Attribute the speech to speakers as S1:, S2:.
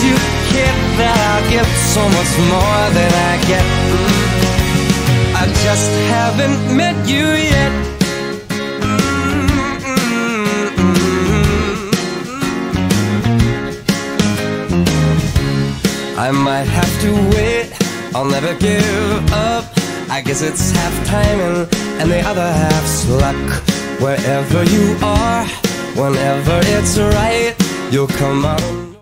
S1: you, kid, that I'll give so much more than I get. I just haven't met you yet. I might have to wait, I'll never give up. I guess it's half timing and the other half's luck. Wherever you are, whenever it's right, you'll come out.